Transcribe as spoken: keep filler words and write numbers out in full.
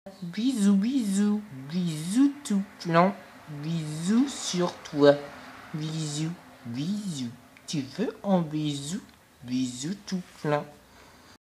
Bisous, bisous, bisous tout plein, bisous sur toi, bisous, bisous. Tu veux un bisou, bisous tout plein.